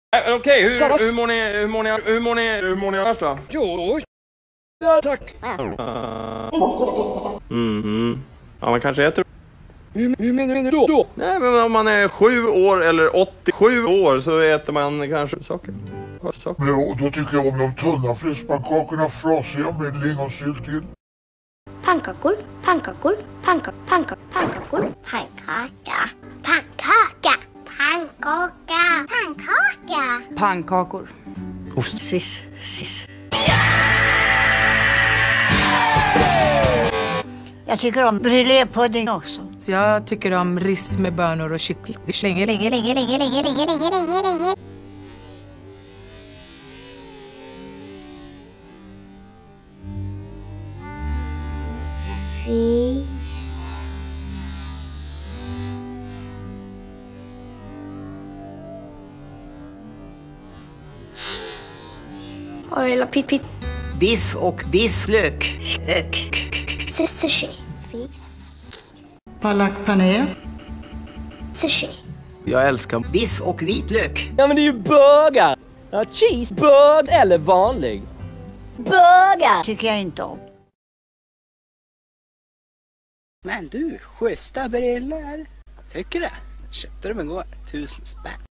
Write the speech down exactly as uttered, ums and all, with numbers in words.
Okej, okay, hur, hur mår ni, hur mår ni, hur mår ni, hur mår ni annars då? Jo, ja, tack. Mhm. Ja, man kanske äter. Hur, hur menar du då? då? Nej, men om man är sju år eller åttiosju år så äter man kanske saker. saker. Ja, då tycker jag om de tunna fläskpannkakorna, frasiga med lingonsylt till. Pannkakor, pannkakor, pannkakor, pannkakor, pannkakor, pannkaka, pannkaka, pannkaka, pannkaka, pannkakor. Ost. Swiss, swiss. Jag tycker om brulépudding också. Så jag tycker om ris med bönor och kyckling. Länge, länge, länge, länge, länge, länge, länge, länge, länge. Fy. Eller pitt, pitt. Biff och bifflök. Ök. Sushi. Palak pané. Sushi. Jag älskar Biff och vitlök. Ja, men det är ju burgare. Ja, cheeseburger eller vanlig. Burgare. Tycker jag inte om. Men du, schyssta briller. Jag tycker det. Jag köpte dem igår. Tusen spänn.